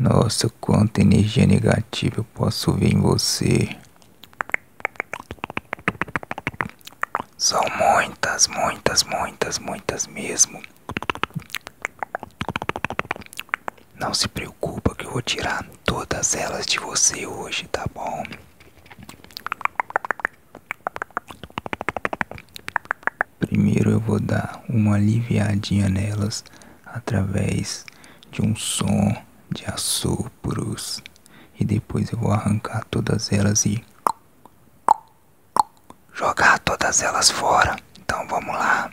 Nossa, quanta energia negativa eu posso ver em você. São muitas, muitas, muitas, muitas mesmo. Não se preocupa que eu vou tirar todas elas de você hoje, tá bom? Primeiro eu vou dar uma aliviadinha nelas através de um som de assopros. E depois eu vou arrancar todas elas e jogar todas elas fora. Então vamos lá.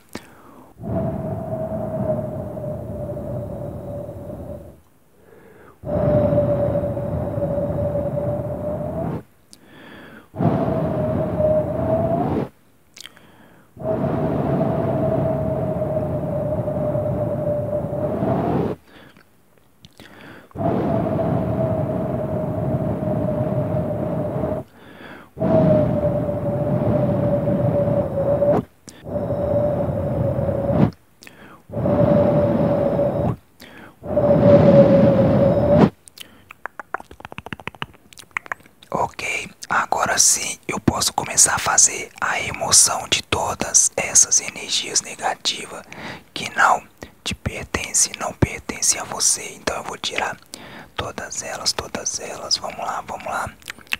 Ok, agora sim eu posso começar a fazer a remoção de todas essas energias negativas que não te pertencem, não pertencem a você. Então eu vou tirar todas elas, todas elas. Vamos lá, vamos lá.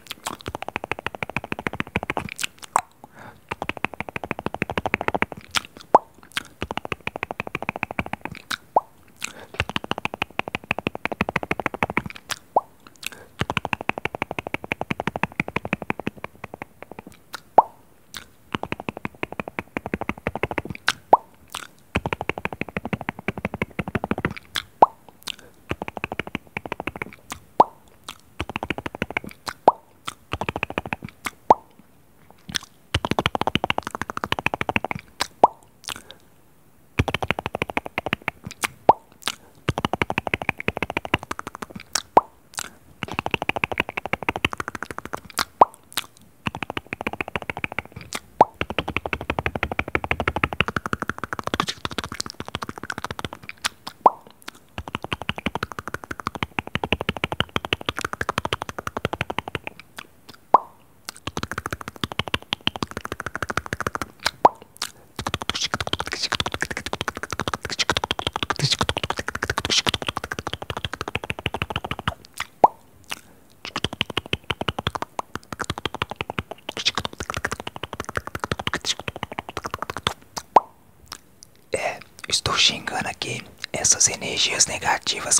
Estou xingando aqui essas energias negativas.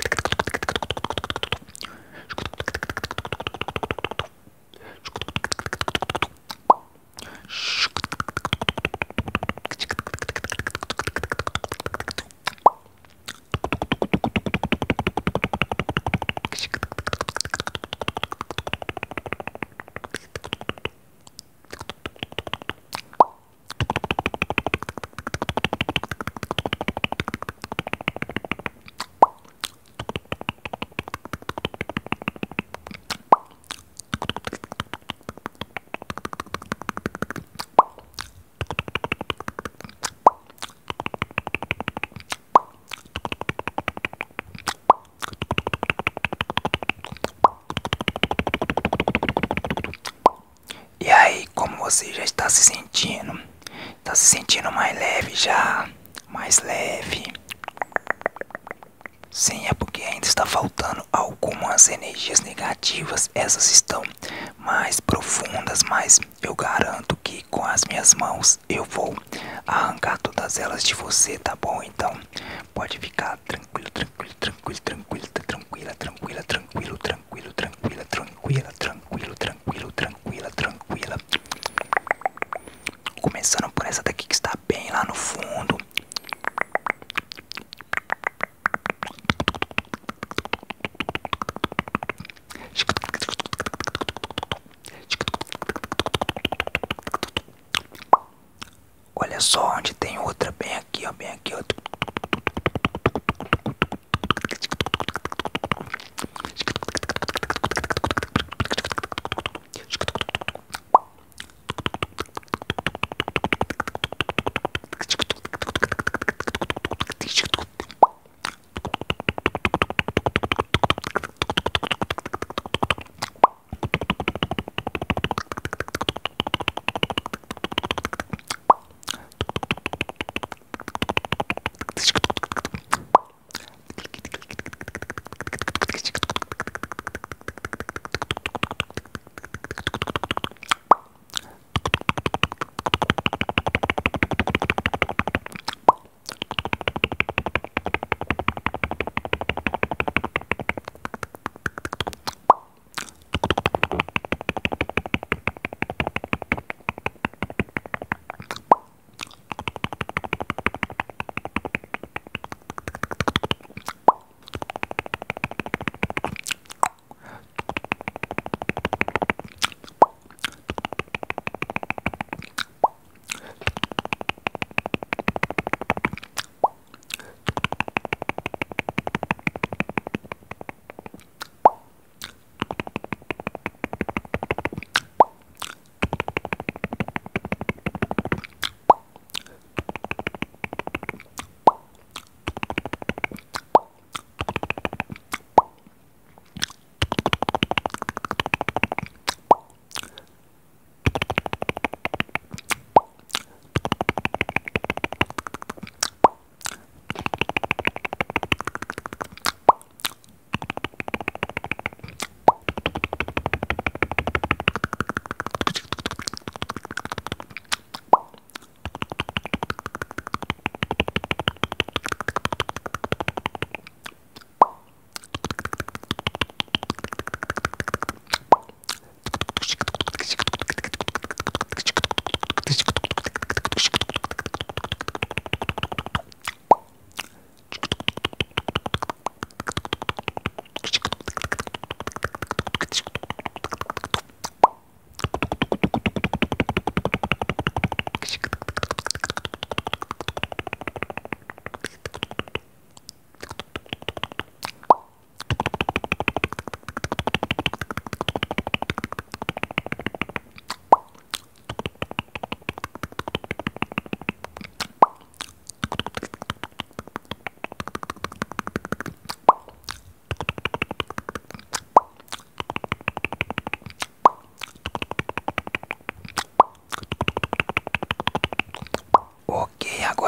E aí, como você já está se sentindo? Está se sentindo mais leve já? Mais leve? Sim, é porque ainda está faltando algumas energias negativas. Essas estão mais profundas, mas eu garanto que com as minhas mãos eu vou arrancar todas elas de você, tá bom? Então pode ficar tranquilo, tranquilo, tranquilo, tranquilo, tranquila, tranquila, tranquilo, tranquilo, tranquila, tranquila, tranquilo, tranquilo, tranquila, tranquila. Começando por essa daqui que está bem lá no fundo. Olha só onde tem outra, bem aqui, ó, bem aqui, ó.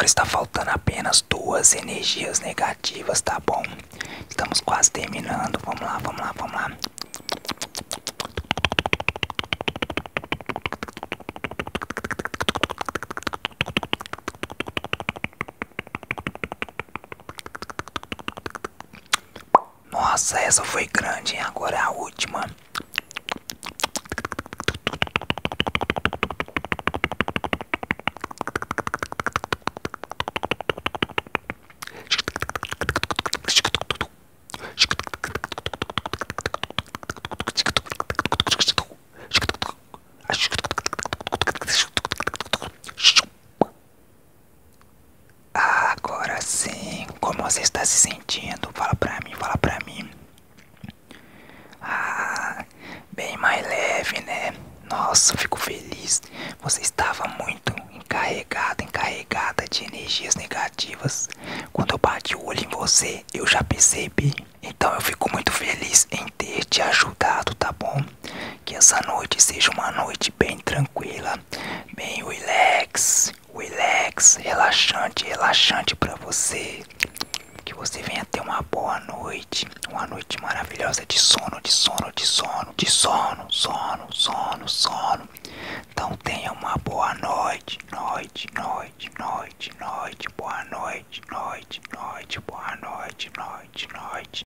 Agora está faltando apenas duas energias negativas, tá bom? Estamos quase terminando. Vamos lá, vamos lá, vamos lá. Nossa, essa foi grande, hein? Agora é a última. Agora sim, como você está se sentindo? Fala pra mim, fala pra mim. Ah, bem mais leve, né? Nossa, fico feliz. Você estava muito encarregada de energias negativas. Quando eu bati o olho em você, eu já percebi. Então eu fico muito feliz em ter te ajudado, tá bom? Que essa noite seja uma noite bem tranquila, bem relaxante pra você. Que você venha ter uma boa noite, uma noite maravilhosa de sono, de sono, de sono, de sono, sono, sono, sono. Então tenha uma boa noite, noite, noite, noite, noite, boa noite, noite, noite, boa noite, noite, noite.